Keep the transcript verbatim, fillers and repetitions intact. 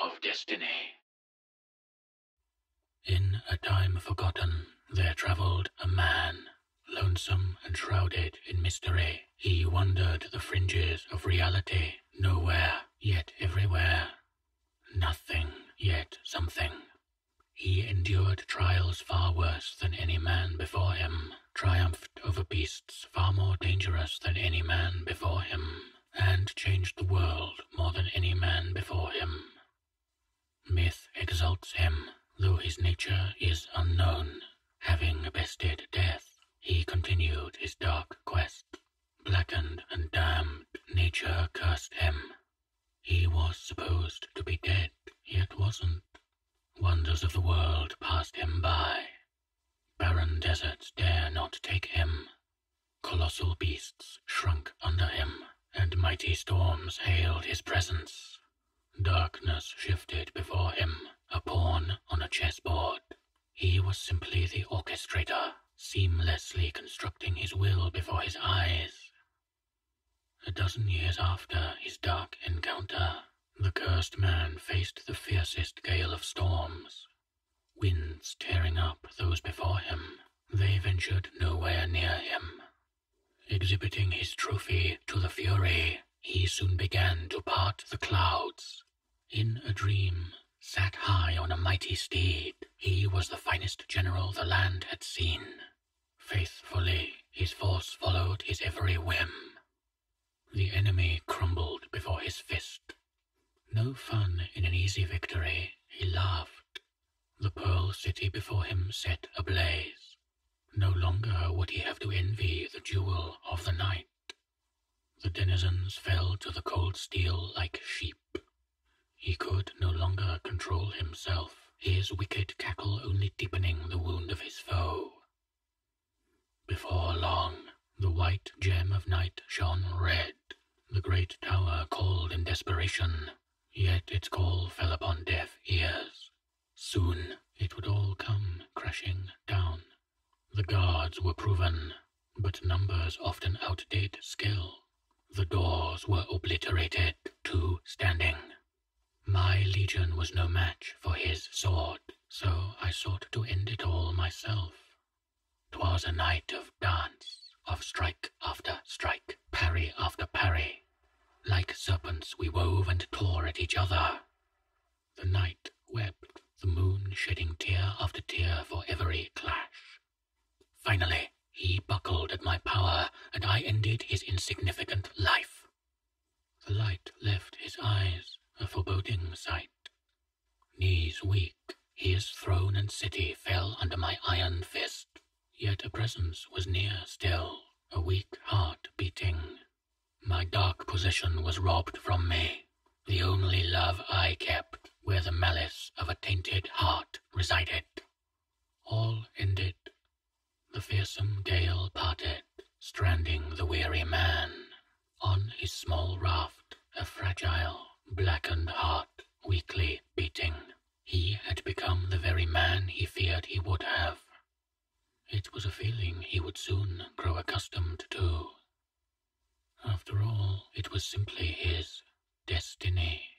of destiny. In a time forgotten, there travelled a man, lonesome and shrouded in mystery. He wandered the fringes of reality, nowhere, yet everywhere. Nothing, yet something. He endured trials far worse than any man before him, triumphed over beasts far more dangerous than any man before him, and changed the world more than any man before him. Myth exalts him, though his nature is unknown. Having bested death, he continued his dark quest. Blackened and damned, nature cursed him. He was supposed to be dead, yet wasn't. Wonders of the world passed him by. Barren deserts dare not take him. Colossal beasts shrunk under him, and mighty storms hailed his presence. Darkness shifted before him, a pawn on a chessboard. He was simply the orchestrator, seamlessly constructing his will before his eyes. A dozen years after his dark encounter, the cursed man faced the fiercest gale of storms. Winds tearing up those before him, they ventured nowhere near him. Exhibiting his trophy to the fury, he soon began to part the clouds. In a dream, sat high on a mighty steed, he was the finest general the land had seen. Faithfully, his force followed his every whim. The enemy crumbled before his fist. No fun in an easy victory, he laughed. The Pearl City before him set ablaze. No longer would he have to envy the jewel of the night. The denizens fell to the cold steel like sheep. He could no longer control himself, his wicked cackle only deepening the wound of his foe. Before long, the white gem of night shone red. The great tower called in desperation, yet its call fell upon deaf ears. Soon it would all come crashing down. The guards were proven, but numbers often outdid skill. The doors were obliterated, two standing. My legion was no match for his sword, so I sought to end it all myself. 'Twas a night of dance, of strike after strike, parry after parry. Like serpents we wove and tore at each other. The night wept, the moon shedding tear after tear for every clash. Finally, he buckled at my power, and I ended his insignificant life. The light left his eyes, a foreboding sight. Knees weak, his throne and city fell under my iron fist. Yet a presence was near still, a weak heart beating. My dark possession was robbed from me, the only love I kept, where the malice of a tainted heart resided. All ended. The fearsome gale parted, stranding the weary man. On his small raft, a fragile, blackened heart weakly beating. He had become the very man he feared he would have. It was a feeling he would soon grow accustomed to. After all, it was simply his destiny.